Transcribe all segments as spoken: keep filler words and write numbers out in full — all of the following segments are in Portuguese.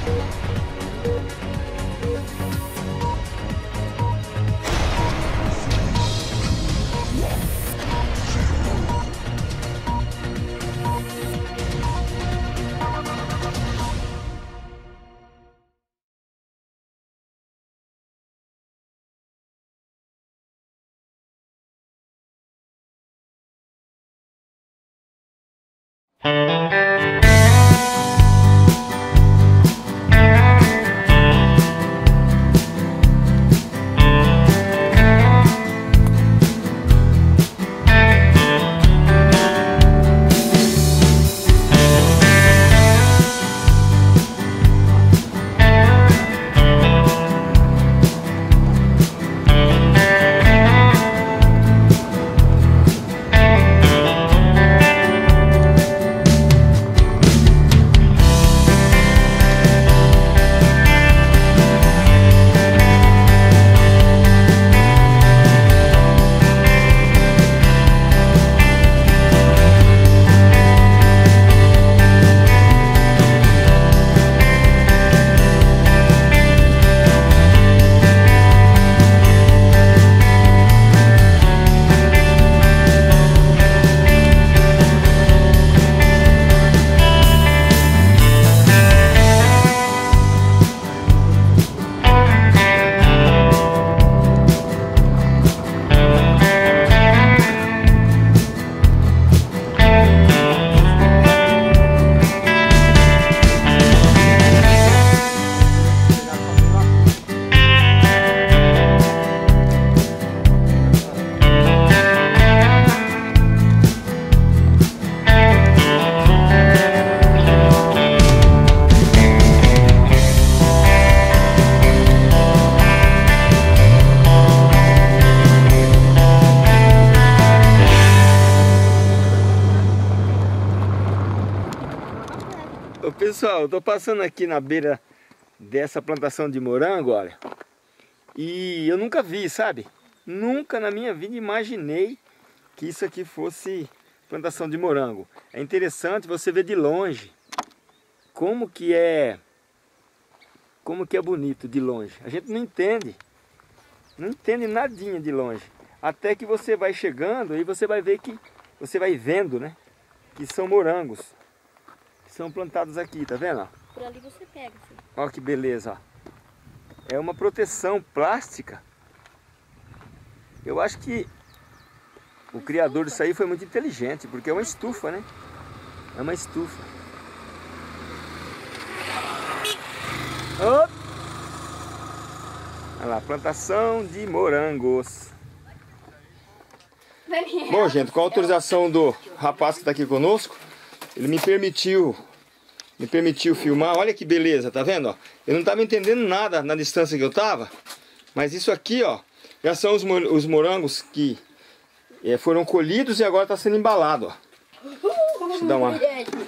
Ô pessoal, eu tô passando aqui na beira dessa plantação de morango, olha. E eu nunca vi, sabe? Nunca na minha vida imaginei que isso aqui fosse plantação de morango. É interessante você ver de longe como que é, como que é bonito de longe. A gente não entende, não entende nadinha de longe. Até que você vai chegando e você vai ver que, você vai vendo, né? Que são morangos. São plantados aqui, tá vendo? Por ali você pega, filho. Olha que beleza, ó. É uma proteção plástica. Eu acho que o criador disso aí foi muito inteligente, porque é uma estufa, né? É uma estufa. Oh! Olha lá, plantação de morangos. Bom, gente, com a autorização do rapaz que está aqui conosco, ele me permitiu, me permitiu filmar. Olha que beleza, tá vendo? Ó? Eu não estava entendendo nada na distância que eu estava, mas isso aqui, ó, já são os, os morangos que é, foram colhidos e agora está sendo embalado, ó. Deixa eu dar uma...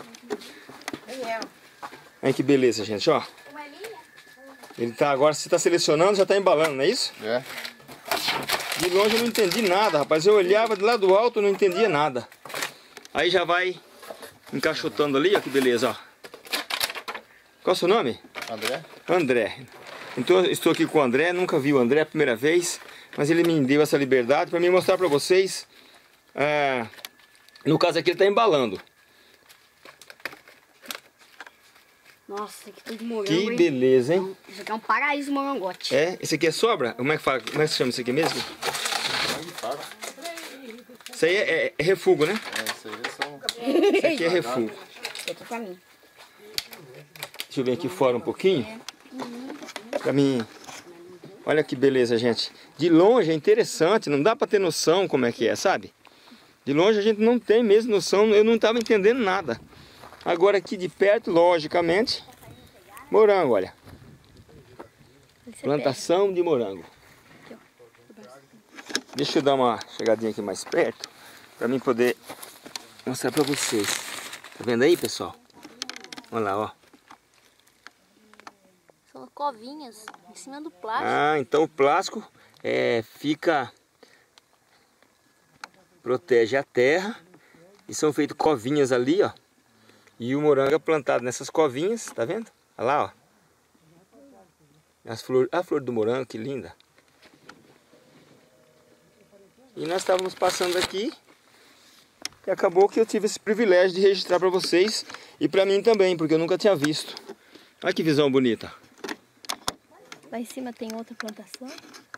Olha que beleza, gente, ó. Ele tá agora, se está selecionando, já está embalando, não é isso? É. De longe eu não entendi nada, rapaz. Eu olhava de lá do alto e não entendia nada. Aí já vai encaixotando ali, ó, que beleza, ó. Qual é o seu nome? André. André. Então eu estou aqui com o André, nunca vi o André a primeira vez, mas ele me deu essa liberdade para me mostrar para vocês. Ah, no caso aqui ele está embalando. Nossa, que tudo morango, Que hein? beleza, hein? Isso aqui é um paraíso morangote. É? Esse aqui é sobra? Como é que fala? Como é que se chama isso aqui mesmo? Isso aí é, é, é refugo, né? É, isso aí são... Isso aqui é refugo. Eu tô pra mim. Deixa eu vir aqui fora um pouquinho. Pra mim... Olha que beleza, gente. De longe é interessante, não dá pra ter noção como é que é, sabe? De longe a gente não tem mesmo noção, eu não estava entendendo nada. Agora aqui de perto, logicamente, morango, olha. Plantação de morango. Deixa eu dar uma chegadinha aqui mais perto, para mim poder mostrar para vocês. Tá vendo aí, pessoal? Olha lá, ó. São covinhas em cima do plástico. Ah, então o plástico é, fica... protege a terra. E são feitas covinhas ali, ó. E o morango é plantado nessas covinhas, tá vendo? Olha lá, ó. As flores, a flor do morango, que linda. E nós estávamos passando aqui e acabou que eu tive esse privilégio de registrar para vocês e para mim também, porque eu nunca tinha visto. Olha que visão bonita. Lá em cima tem outra plantação.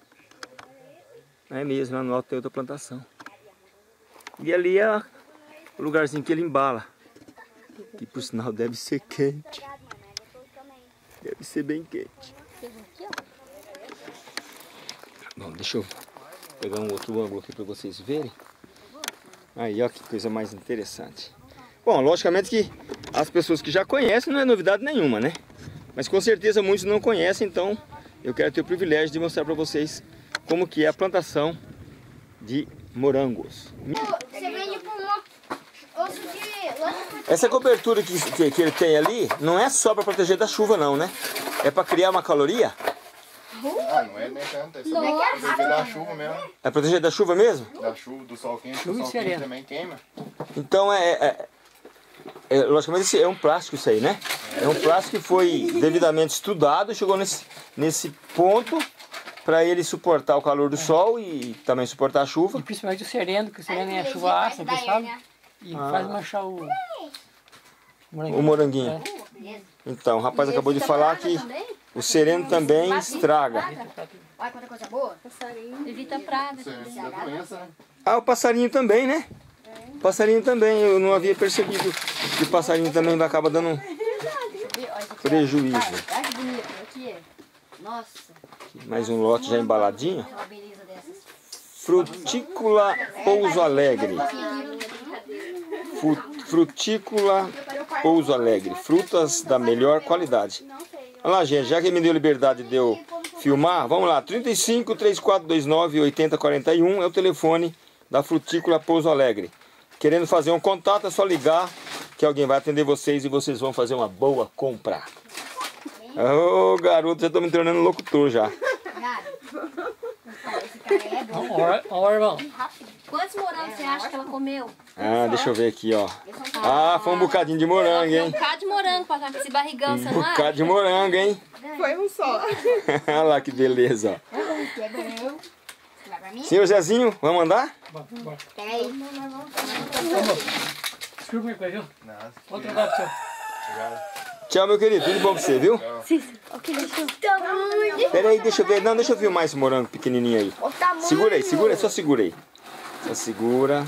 É mesmo, lá no alto tem outra plantação. E ali é o lugarzinho que ele embala. Que por sinal deve ser quente. Deve ser bem quente. Bom, deixa eu pegar um outro ângulo aqui para vocês verem. Aí, ó, que coisa mais interessante. Bom, logicamente que as pessoas que já conhecem não é novidade nenhuma, né? Mas com certeza muitos não conhecem, então eu quero ter o privilégio de mostrar para vocês como que é a plantação de morangos. Você vende por uma osso de... Essa cobertura que, que, que ele tem ali não é só para proteger da chuva não, né? É para criar uma caloria? Ah, não é nem tanto, é só pra proteger da chuva mesmo. É proteger da chuva mesmo? Da chuva, do sol quente, o sol quente também queima. Então é, é, é, logicamente é um plástico isso aí, né? É um plástico que foi devidamente estudado, chegou nesse, nesse ponto para ele suportar o calor do sol e também suportar a chuva. E principalmente o sereno, que o sereno é a chuva ácida, sabe? E ah. faz manchar o moranguinho. O moranguinho. É. Então, o rapaz acabou de falar que o sereno também estraga. Olha quanta coisa boa. Passarinho. Evita praga. Ah, o passarinho também, né? O passarinho também. Eu não havia percebido que o passarinho também acaba dando prejuízo. Olha que bonito. Aqui é. Nossa. Mais um lote já embaladinho. Frutícola Pouso Alegre. Frutícola Pouso Alegre. Frutas da melhor qualidade. Olha lá, gente, já que me deu liberdade de eu filmar, vamos lá. trinta e cinco, três quatro dois nove, oito zero quatro um é o telefone da Frutícola Pouso Alegre. Querendo fazer um contato, é só ligar que alguém vai atender vocês e vocês vão fazer uma boa compra. Ô, oh, garoto, já estou me tornando locutor já. Ó, irmão. Quantos morangos você acha que ela comeu? Ah, deixa eu ver aqui, ó. Ah, foi um bocadinho de morango, hein? Um bocado de morango pra cá com esse barrigão, um você não acha? Um bocado de morango, hein? Foi um só. Olha lá que beleza, ó. Senhor Zezinho, vamos andar? Bora. Pega aí. Desculpa aí, viu? Outro lado, tchau. Tchau, meu querido. Tudo bom pra você, viu? Pera aí, deixa eu ver. Não, deixa eu filmar esse morango pequenininho aí. Segura aí, segura aí, só segura aí. Só segura.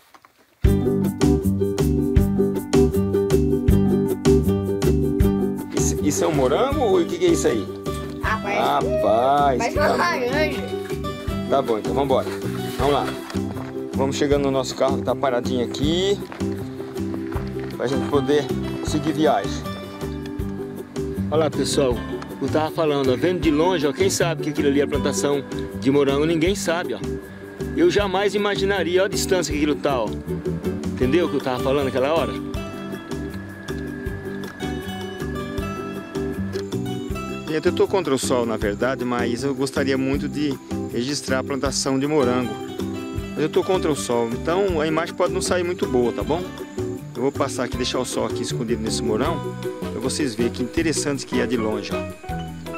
Isso, isso é um morango ou o que, que é isso aí? Rapaz, Mas que uma tá... laranja. Tá bom, então vamos embora. Vamos lá. Vamos chegando no nosso carro que tá paradinho aqui. Pra gente poder seguir viagem. Olha lá, pessoal. Eu tava falando, ó, vendo de longe, ó, quem sabe que aquilo ali é plantação de morango? Ninguém sabe, ó. Eu jamais imaginaria, ó, a distância que aquilo tá, ó. Entendeu o que eu tava falando naquela hora? Gente, eu tô contra o sol, na verdade, mas eu gostaria muito de registrar a plantação de morango. Mas eu tô contra o sol, então a imagem pode não sair muito boa, tá bom? Eu vou passar aqui, deixar o sol aqui escondido nesse morão, para vocês verem que interessante que é de longe, ó.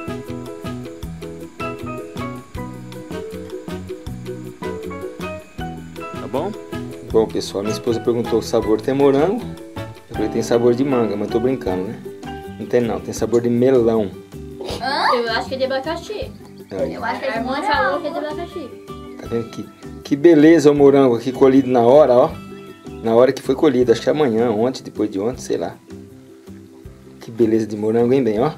Tá bom? Bom, pessoal, minha esposa perguntou o sabor tem morango. Eu falei tem sabor de manga, mas tô brincando, né? Não tem não, tem sabor de melão. Hã? Eu acho que é de abacaxi. Aí. Eu acho que a irmã falou que é de abacaxi. Tá vendo que, que beleza o morango aqui colhido na hora, ó. Na hora que foi colhido, acho que amanhã, ontem, depois de ontem, sei lá. Que beleza de morango, hein, bem, ó.